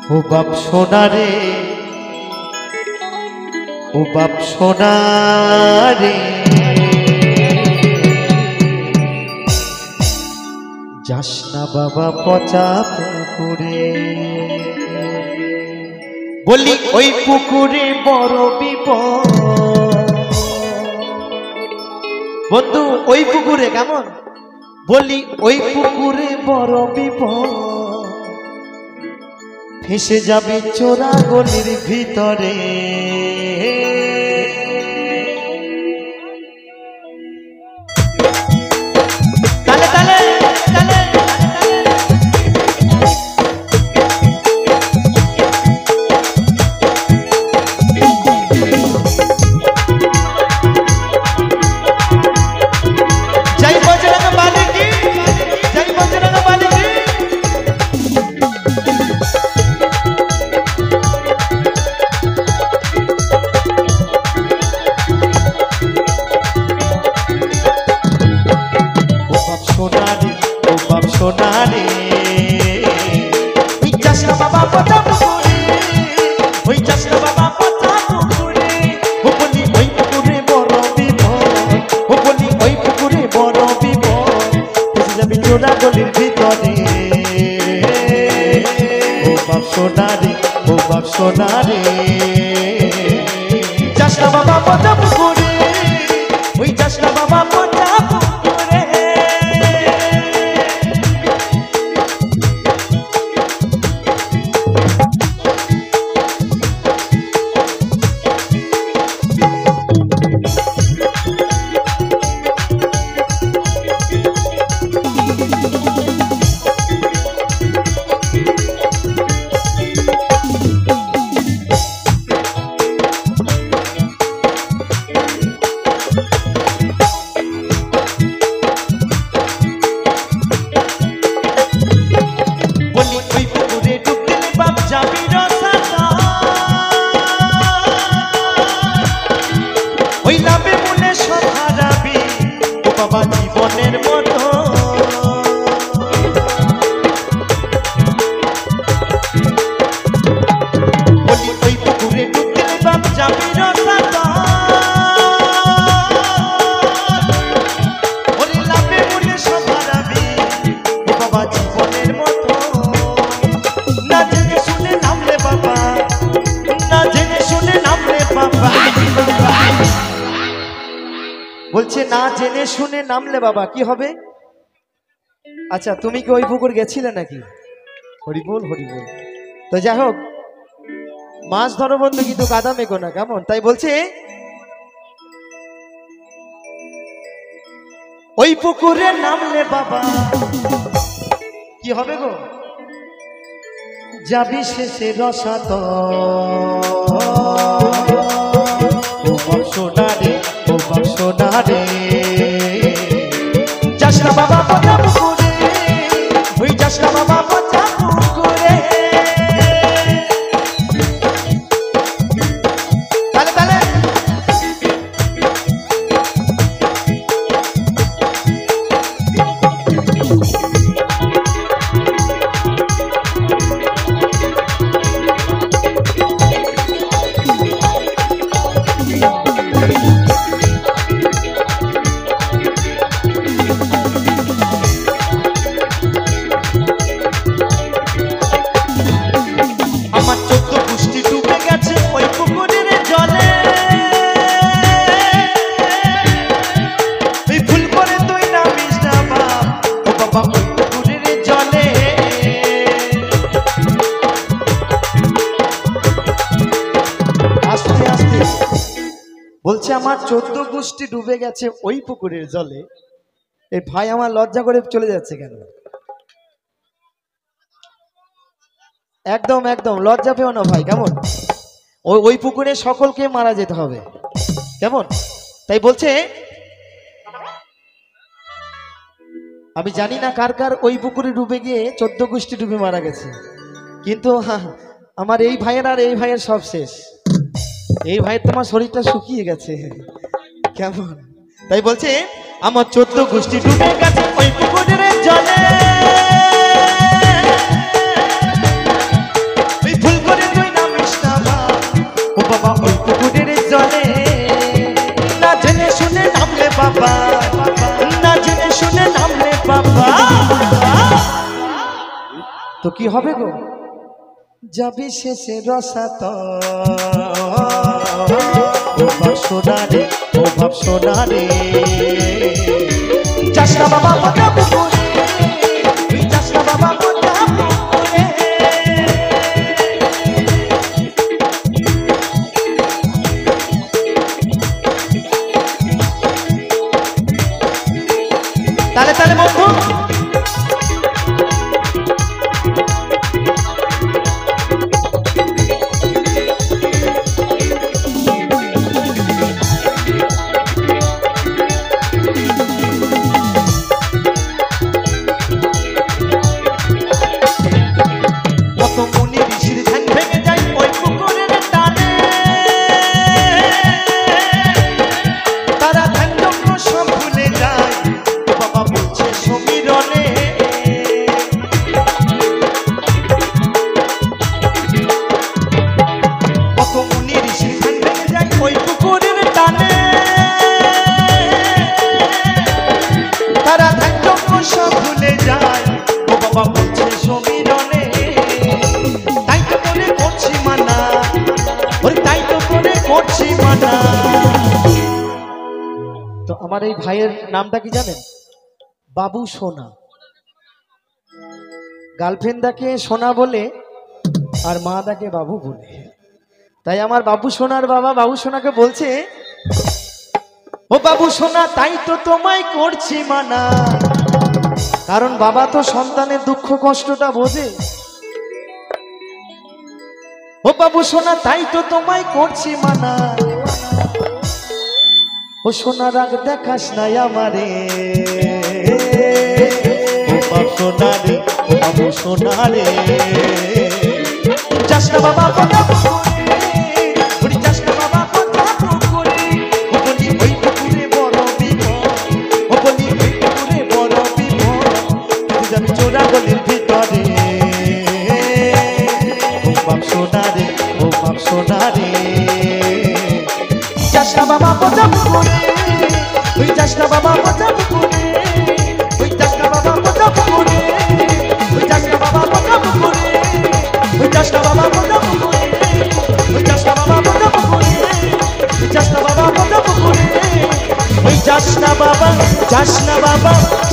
ও বাপ সোনা রে, ও বাপ সোনা রে, যাস না বাবা পচা পুকুরে। বলি ওই পুকুরে বড় বিপদ বন্ধু, ওই পুকুরে কেমন? বলি ওই পুকুরে বড় বিপদ, ফেসে যাবে চোরা গলির ভিতরে। তালে তালে তালে জয় বজরং বলী কি, জয় বজরং বলী কি। সোনা রে, ওই যাস না বাবা পচা পুকুরে, ওই যাস না বাবা পচা পুকুরে। ও বলি ওই পুকুরে বড় বিপদ, ও বলি ওই পুকুরে বড় বিপদ, ফেসে যাবি চোরা গলির ভিতরে। ও বাপ সোনা রে, ও বাপ সোনা রে, যাস না বাবা পচা পুকুরে, ওই যাস না বাবা পচা পুকুরে। ওই নামে মনে সব হারাবি ও বাবা জীবনের মতো। বলি ওই পুকুরে ডুব দিলে বাপ যাবি রসাতল, ওরে নামে মনে সব হারাবি ও বাবা জীবনের মতো। না জেনে শুনে নামলে বাবা, না জেনে শুনে নামলে বাবা, বলছে না জেনে শুনে নামলে বাবা কি হবে? আচ্ছা তুমি কি ওই পুকুর গেছিলে নাকি? হরিবোল হরিবোল। তো যাই হোক, মাছ ধরো বন্ধু কিন্তু কাদা মেঘো না, কেমন? তাই বলছে ওই পুকুরে নামলে বাবা কি হবে গো? যাবি শেষে রসাতল। ও বাপ সোনা রে, ও বাপ সোনা রে, যাস না বাবা পচা পুকুরে, ওই যাস না বাবা পচা পুকুরে। তালে তালে আমার 14 পুষ্টি ডুবে গেছে ওই পুকুরের জলে। এই ভুল করে তুই নামিস না বাপ ও বাবা ওই পুকুরের জলে। আস্তে আস্তে বলছে আমার 14 পুষ্টি ডুবে গেছে ওই পুকুরের জলে। এই ভাই আমার লজ্জা করে চলে যাচ্ছে কেন? একদম একদম লজ্জা পেও না ভাই, কেমন? ওই পুকুরে সকলকে মারা যেতে হবে, কেমন? তাই বলছে আমি জানি না কার কার ওই পুকুরে ডুবে গিয়ে 14 গোষ্ঠী ডুবে মারা গেছে, কিন্তু আমার এই ভাইয়ের আর এই ভাইয়ের সব শেষ। এই ভাইয়ের তোমার শরীরটা শুকিয়ে গেছে, কেমন? তাই বলছে আমার 14 গোষ্ঠী ডুবে গেছে ওই পুকুরের জলে। ওই তো কি হবে গো? যাবি শেষে রসাত ও ভাব সোনা রে, ও ভাব সোনা রে, যাস না বাবা মজা পুকুরে, তুই যাস না বাবা মজা পুকুরে। তালে তালে বন্ধু তো আমার এই ভাইয়ের নামটা কি জানেন? বাবু সোনা। গার্লফ্রেন্ড ডাকে সোনা বলে আর মা ডাকে বাবু বলে। তাই আমার বাবু সোনার বাবা বাবু সোনাকে বলছে, ও বাবু সোনা তাই তো তোমায় করছি মানা, কারণ বাবা তো সন্তানের দুঃখ কষ্টটা বোঝে। ও বাবু সোনা তাই তো তোমায় করছি মানা, ও সোনা রাগ দেখাস নাই আমারে, ও বাবু সোনা রে, ও বাবু সোনা রে, যাস না বাবা কথা পুকুরে, ওরে যাস না বাবা কথা পুকুরে, ও বলি ওই পুকুরে বড় বিপদ, ও বলি ওই পুকুরে বড় বিপদ, তুই যাবি চোরা গলির ভিতরে, ও বাবু সোনা রে, ও বাবু সোনা রে, যাস না বাবা কথা পুকুরে, তুই যাস না বাবা কথা পুকুরে, তুই যাস না বাবা কথা পুকুরে, তুই যাস না বাবা কথা পুকুরে, তুই যাস না বাবা কথা পুকুরে, তুই যাস না বাবা কথা পুকুরে, তুই যাস না বাবা কথা পুকুরে, তুই যাস না বাবা, যাস না বাবা,